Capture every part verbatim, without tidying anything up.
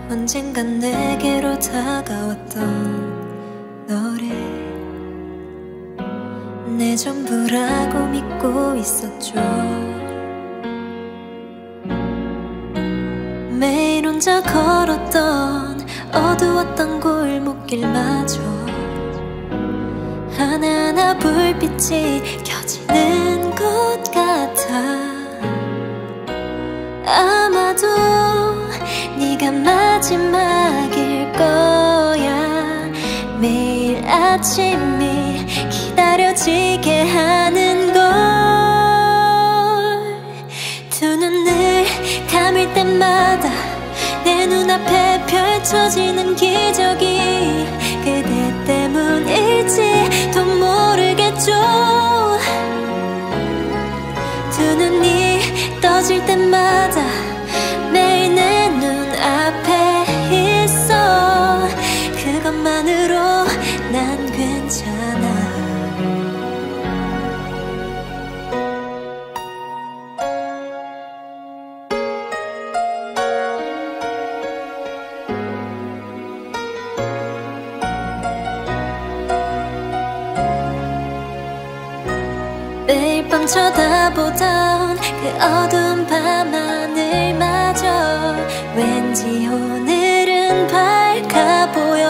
언젠간 내게로 다가왔던 너를 내 전부라고 믿고 있었죠. 매일 혼자 걸었던 어두웠던 골목길마저 하나하나 불빛이 켜지는 것 같아. 아마도 네가 마지막일 거야. 매일 아침이 기다려지게 하는 걸. 두 눈을 감을 때마다 내 눈앞에 펼쳐지는 기적이 그대 때문일지도 모르겠죠. 두 눈이 떠질 때마다 매일 내 눈앞에 있어. 그것만으로 난 괜찮아. 매일 밤 쳐다보던 그 어두운 밤하늘마저 왠지 오늘은 밝아 보여.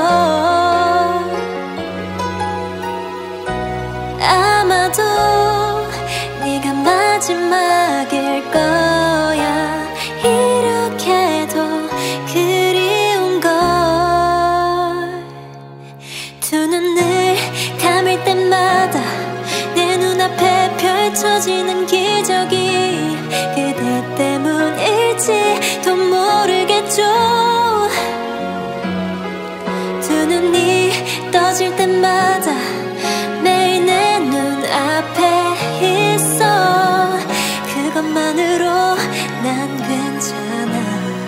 아마도 네가 마지막일 거야. 이렇게도 그리운 걸. 두 눈을 감을 때마다 내 눈앞에 펼쳐지는 기적이 그대 때문일지도 모르겠죠. 두 눈이 떠질 때마다 매일 내 눈앞에 있어. 그것만으로 난 괜찮아.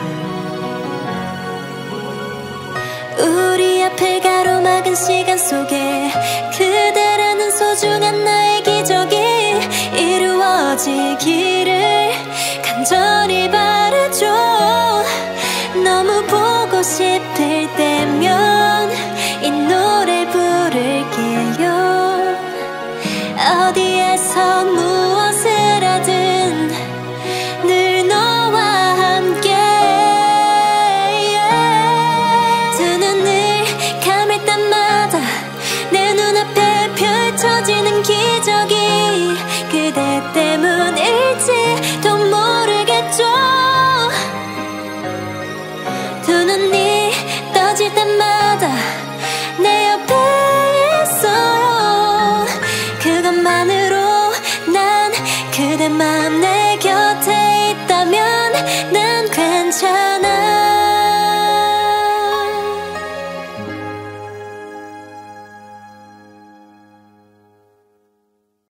우리 앞을 가로막은 시간 속에 그대라는 소중한 나의 기적이 이루어지기를 간절히 바라죠. 너무 보고 싶을 때면 이 노래 부를게요. 어디에서 무엇을 하든 늘 너와 함께. 두 눈을 감을 때마다 내 눈앞에 펼쳐지는 기적이 그대 때문일지도 모르겠죠. 두 눈이 떠질 때마다